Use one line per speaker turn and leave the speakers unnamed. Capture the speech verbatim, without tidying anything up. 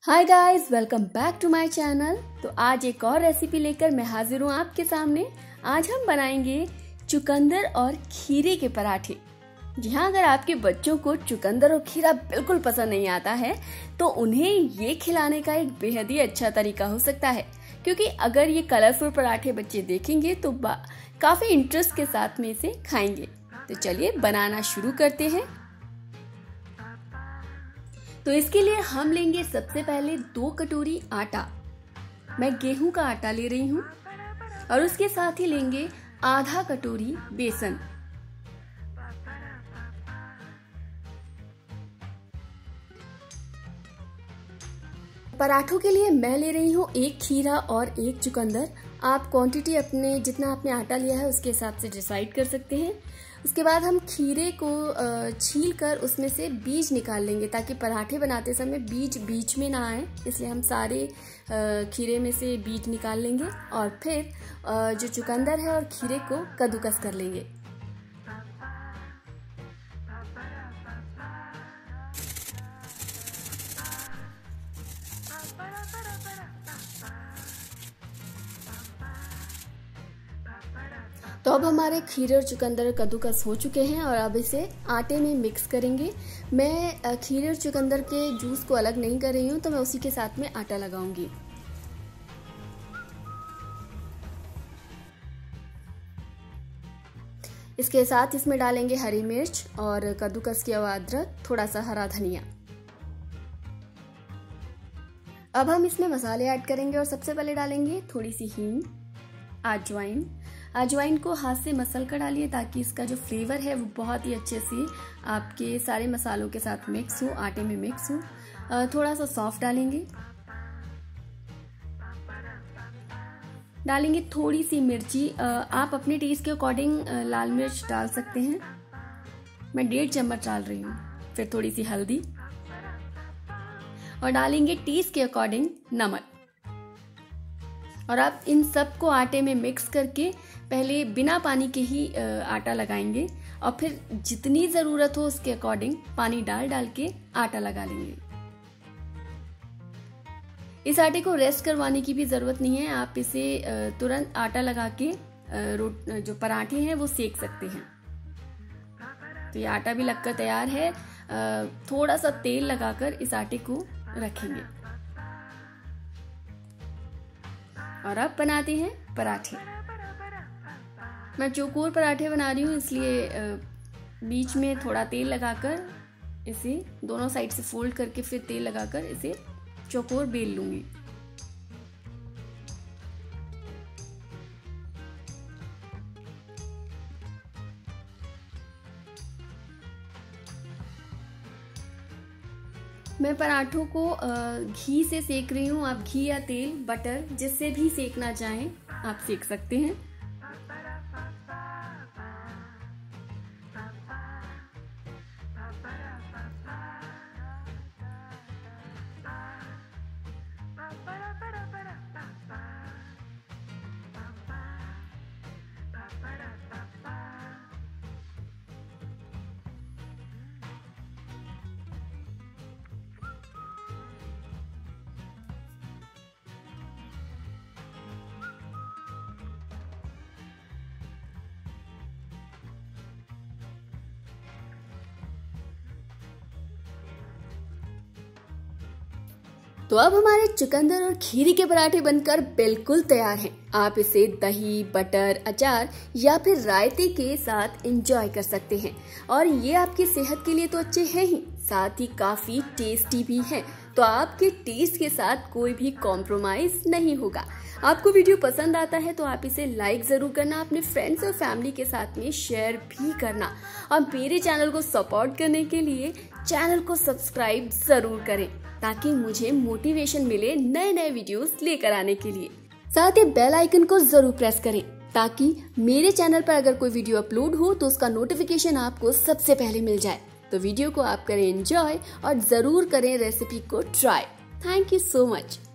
Hi guys, welcome back to my channel. तो आज एक और रेसिपी लेकर मैं हाजिर हूँ आपके सामने। आज हम बनाएंगे चुकंदर और खीरे के पराठे। जी हाँ, अगर आपके बच्चों को चुकंदर और खीरा बिल्कुल पसंद नहीं आता है तो उन्हें ये खिलाने का एक बेहद ही अच्छा तरीका हो सकता है, क्योंकि अगर ये कलरफुल पराठे बच्चे देखेंगे तो काफी इंटरेस्ट के साथ में इसे खाएंगे। तो चलिए बनाना शुरू करते हैं। तो इसके लिए हम लेंगे सबसे पहले दो कटोरी आटा। मैं गेहूं का आटा ले रही हूं। और उसके साथ ही लेंगे आधा कटोरी बेसन। पराठों के लिए मैं ले रही हूँ एक खीरा और एक चुकंदर। आप क्वांटिटी अपने जितना आपने आटा लिया है उसके हिसाब से डिसाइड कर सकते हैं। उसके बाद हम खीरे को छील कर उसमें से बीज निकाल लेंगे, ताकि पराठे बनाते समय बीज बीच में ना आए। इसलिए हम सारे खीरे में से बीज निकाल लेंगे और फिर जो चुकंदर है और खीरे को कद्दूकस कर लेंगे। तो अब हमारे खीरे और चुकंदर कद्दूकस हो चुके हैं और अब इसे आटे में मिक्स करेंगे। मैं खीरे और चुकंदर के जूस को अलग नहीं कर रही हूँ, तो मैं उसी के साथ में आटा लगाऊंगी। इसके साथ इसमें डालेंगे हरी मिर्च और कद्दूकस किया हुआ अदरक, थोड़ा सा हरा धनिया। अब हम इसमें मसाले ऐड करेंगे और सबसे पहले डालेंगे थोड़ी सी हींग, अजवाइन। अजवाइन को हाथ से मसल कर डालिए, ताकि इसका जो फ्लेवर है वो बहुत ही अच्छे से आपके सारे मसालों के साथ मिक्स हो, आटे में मिक्स हो। थोड़ा सा सौंफ डालेंगे। डालेंगे थोड़ी सी मिर्ची। आप अपने टेस्ट के अकॉर्डिंग लाल मिर्च डाल सकते हैं। मैं डेढ़ चम्मच डाल रही हूँ। फिर थोड़ी सी हल्दी और डालेंगे टेस्ट के अकॉर्डिंग नमक। और आप इन सब को आटे में मिक्स करके पहले बिना पानी के ही आटा लगाएंगे और फिर जितनी ज़रूरत हो उसके अकॉर्डिंग पानी डाल डाल के आटा लगा लेंगे। इस आटे को रेस्ट करवाने की भी ज़रूरत नहीं है। आप इसे तुरंत आटा लगा के जो पराठे हैं वो सेक सकते हैं। तो ये आटा भी लगकर तैयार है। थोड़ा सा तेल लगाकर इस आटे को रखेंगे और अब बनाते हैं पराठे। मैं चौकोर पराठे बना रही हूँ, इसलिए बीच में थोड़ा तेल लगाकर इसे दोनों साइड से फोल्ड करके फिर तेल लगाकर इसे चौकोर बेल लूंगी। मैं पराठों को घी से सेक रही हूँ। आप घी या तेल, बटर, जिससे भी सेकना चाहें आप सेक सकते हैं। तो अब हमारे चुकंदर और खीरे के पराठे बनकर बिल्कुल तैयार हैं। आप इसे दही, बटर, अचार या फिर रायते के साथ एंजॉय कर सकते हैं। और ये आपकी सेहत के लिए तो अच्छे हैं ही, साथ ही काफी टेस्टी भी हैं। तो आपके टेस्ट के साथ कोई भी कॉम्प्रोमाइज नहीं होगा। आपको वीडियो पसंद आता है तो आप इसे लाइक जरूर करना, अपने फ्रेंड्स और फैमिली के साथ में शेयर भी करना। और मेरे चैनल को सपोर्ट करने के लिए चैनल को सब्सक्राइब जरूर करें, ताकि मुझे मोटिवेशन मिले नए नए वीडियोस लेकर आने के लिए। साथ ही बेल आइकन को जरूर प्रेस करें, ताकि मेरे चैनल पर अगर कोई वीडियो अपलोड हो तो उसका नोटिफिकेशन आपको सबसे पहले मिल जाए। तो वीडियो को आप करें एंजॉय और जरूर करें रेसिपी को try. Thank you so much.